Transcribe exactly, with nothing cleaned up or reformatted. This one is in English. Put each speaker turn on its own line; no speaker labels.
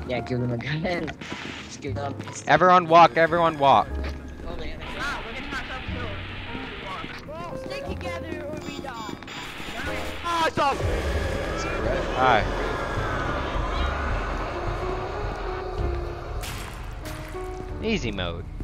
Yeah, give them a gun. Just give them.
Everyone walk, everyone walk.
Ah, we're gonna have some kills. Well, stick together or we die.
Awesome!
Alright. Easy mode.